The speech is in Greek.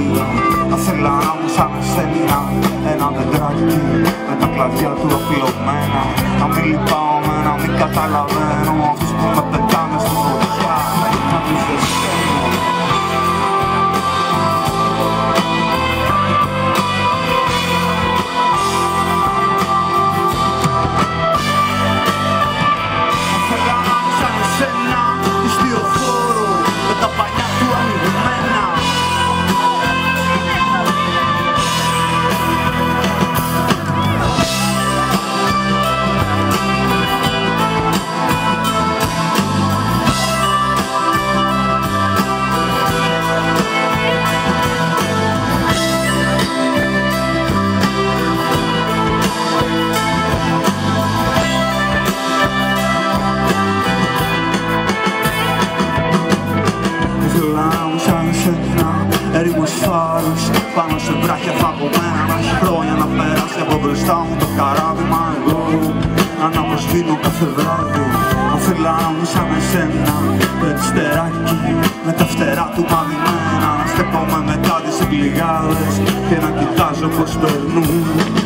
φύλλα. Θα θέλα να μου σαν εσένα ένα δεντράκι με τα κλαδιά του απλωμένα. Να μην λυπάμαι, να μην καταλαβαίνω αυτούς που με πετάνε στη φωτιά, να τους δεσταίνω. Έρημος φάρος πάνω σε βράχια φαγωμένα. Να έχει χρόνια να περάσει από μπροστά μου το καράβι. Μα εγώ να αναπροσβήνω κάθε βράδυ. Θα θέλα να μου σαν εσένα περιστεράκι με τα φτερά του μαδημένα. Να στέπομαι μετά τις εκκλιγάδες και να κοιτάζω πως περνούν.